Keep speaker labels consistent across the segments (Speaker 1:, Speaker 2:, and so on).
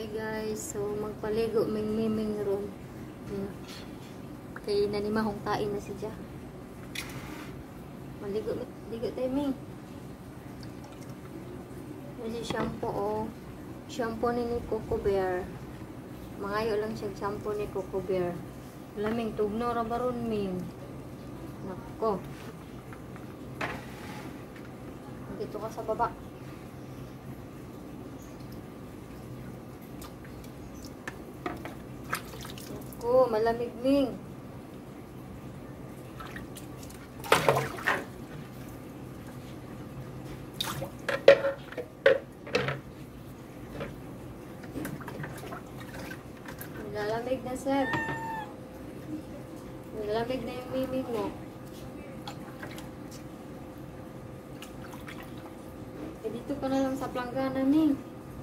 Speaker 1: Okay guys, so magpaligo ming ron. Kay nanimahong tain na siya. Maligo tayo ming. Kasi shampoo oh. Shampoo ni Coco Bear. Mangayo lang siya shampoo ni Coco Bear. Laming tugno ra baron ming. Nako. Dito ka sa baba. Nako, malamig ming. Nilalamig na, Seb. Nilalamig na yung mimig mo. Eh, dito ka na lang sa planggana, Ming.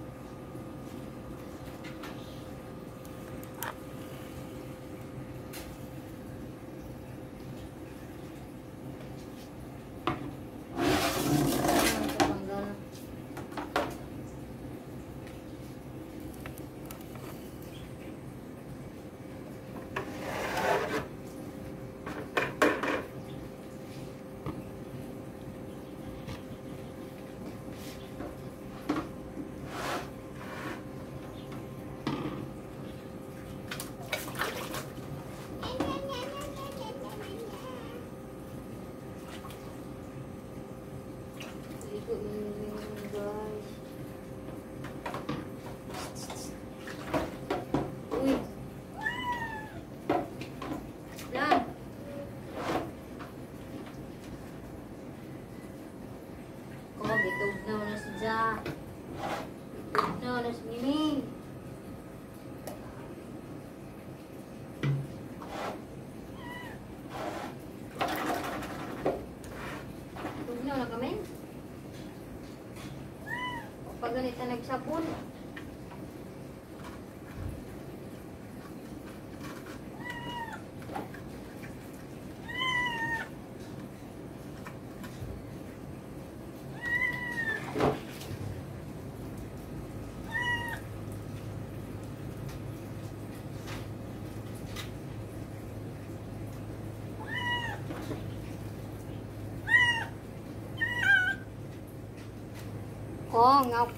Speaker 1: Guys. Uy. Lang. Oh, bitugnaw na si Ja. Bitugnaw na si Miming. Bitugnaw na kami. Pag ganito nagsapon. Oh, ngọc.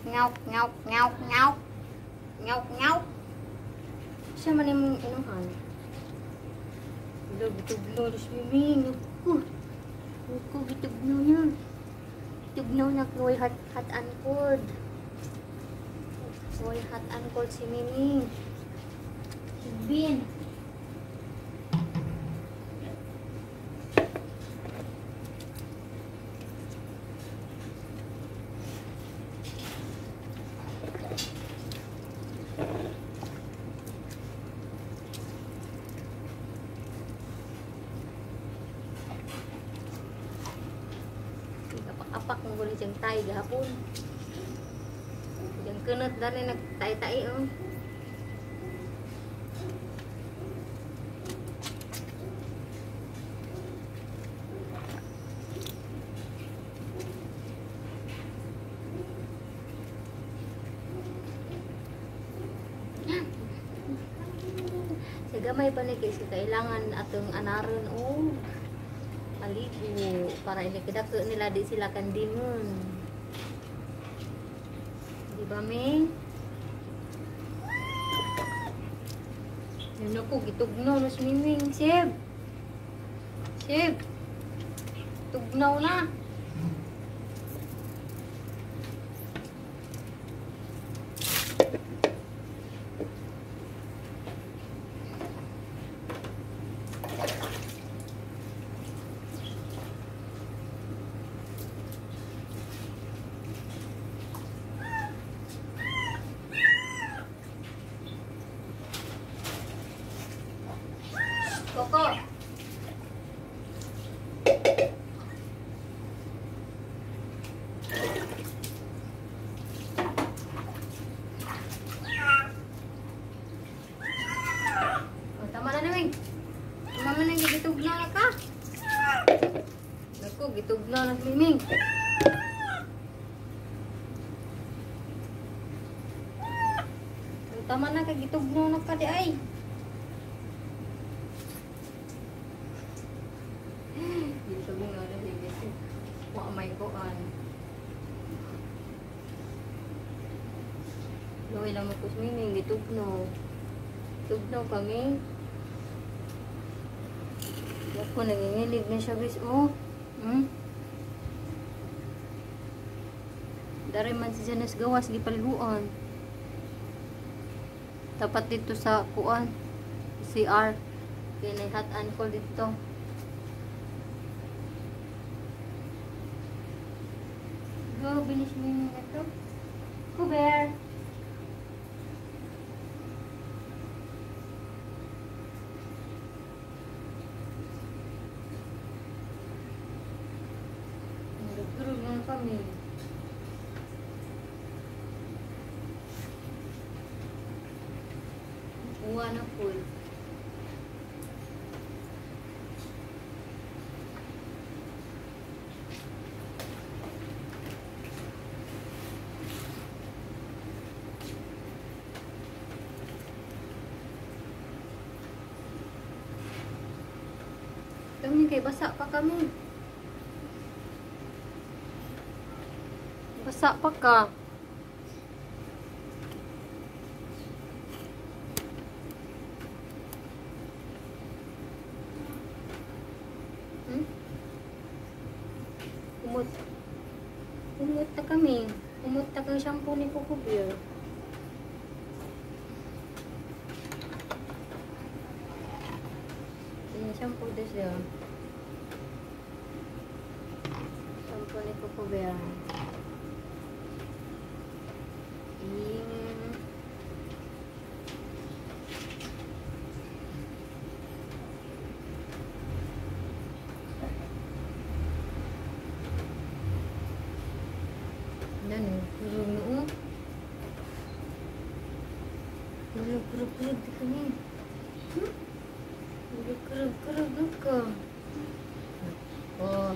Speaker 1: Siya man yung inuhan. Bitugno na si Miming. Naku, bitugno niya. Bitugno na kuway hot and cold. Kuway hot and cold si Miming. Bin. Apak ng gulit yung tay gahapon. Yung kunot na rin nagtay-tay oh. Sa gamay pa ni kasi kailangan atong anaron oh. Maligo para inikidako nila di sila kandingon. Di ba, Ming? Yun ako, gitugnaw na si Miming. Sib! Tugnaw na. Coco. Oh, tama na namin. Tama na gitugnaw na ka. Naku, gitugnaw na Miming. tama na kay gitugno na ka di ay. Dito mo nga rin dito. Wa may kuan. Loy lang mo kusmining gitugno. Tugno kami. Ako nanginginig na siya guys. Oh. Dari man si Janes gawas gipaliguan. Tapat dito sa kuan CR. Kaya hot and cold dito. Go, binis mo yung ito. Kuber. Nagturog lang kami. Uwa na full. Kami kay basa pa kami. Basa pa ka. Umot na kami. Umot na kang shampoo ni Coco Bear. Ini shampoo din siya. Shampoo ni Coco Bear. Ano, kurang noo. Kurang di kami. Kurang ka. Oh.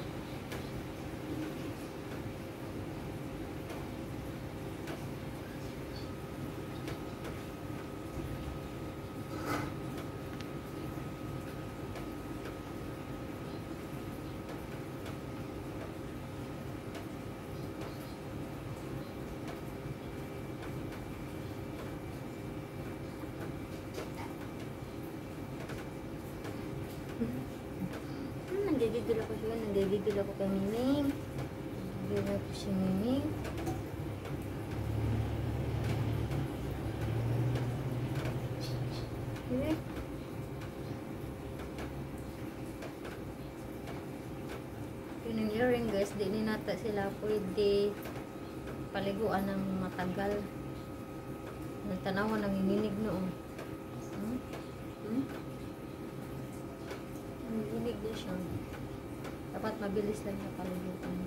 Speaker 1: Nagigigil ako siya. Nagigigil ako kay Miming. Nagigigil ako si Miming. Okay. Yun ang earring guys. Di ninata sila pwede paliguan ng matagal. Nagtanawan ng ininig noon. Nanginig na siya. Dapat mabilis lang sa paliguan.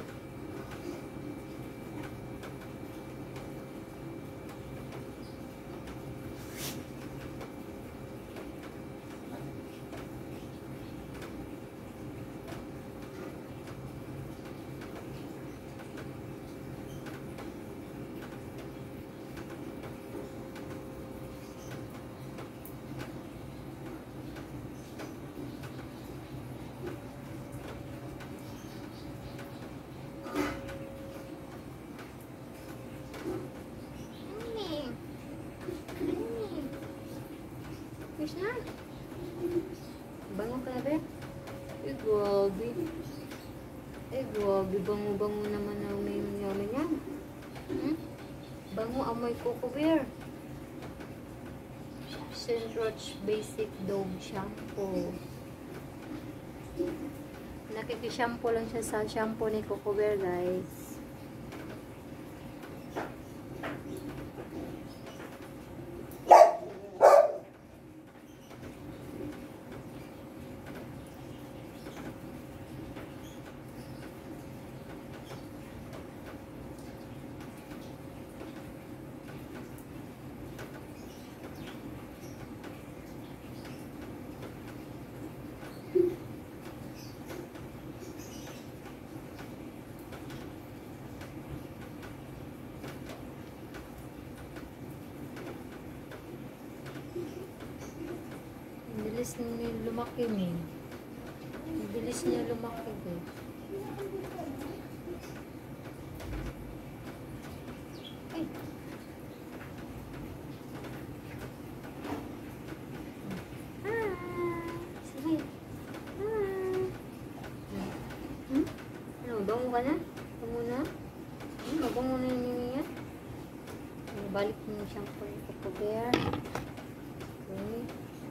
Speaker 1: Fish na. Bango ka na ba? Eh, grabe. Eh, grabe. Bango-bango naman na may yaman yan. Bango amoy Coco Bear. Senroch Basic Dog Shampoo. Nakikishampoo lang siya sa shampoo ni Coco Bear, guys. bilis niya lumaki, Min. Ang bilis niya lumaki, guys. Ay! Sige. Ano, bango ka na? Bango na? Mabango na yung Mimi yan? Balik mo yung shampoo ni Coco Bear. Okay.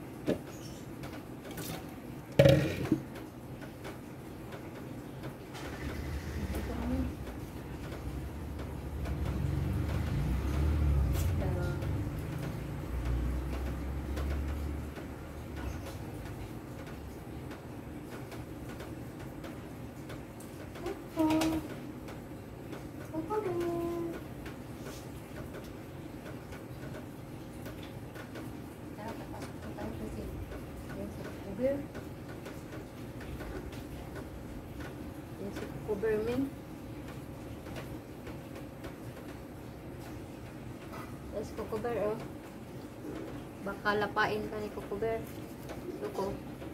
Speaker 1: Yan si Coco Bear, Min. Yes, Coco Bear, oh. Baka lapain ka ni Coco Bear. Coco.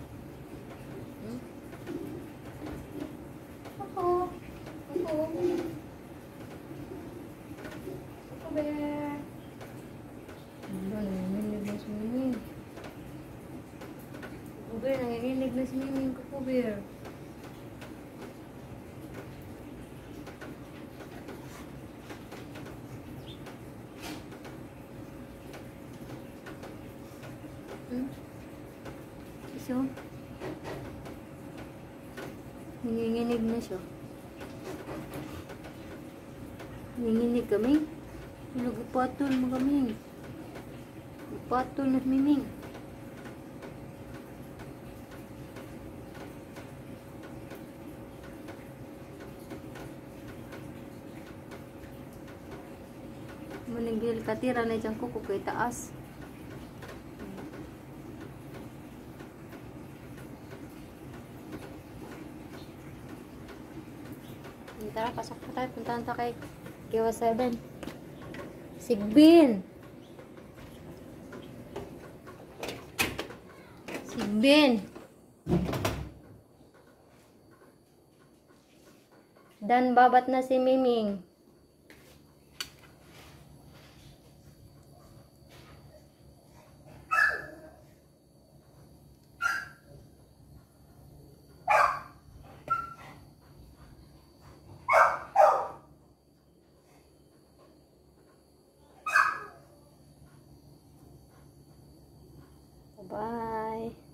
Speaker 1: Coco. Coco. Coco Bear. Nanginginig na si Mimi. Coco Bear, nanginginig na si Mimi. Coco Bear. So, nanginginig na siya. Nanginginig kami. Nagupatol mo kami. Upatol na Miming. Manigil katira na dyan kuko kay taas. Tara, pasok pa tayo. Puntahan tayo kay Kiwa 7. Sigbin! Sigbin! Dan babat na si Miming. Bye.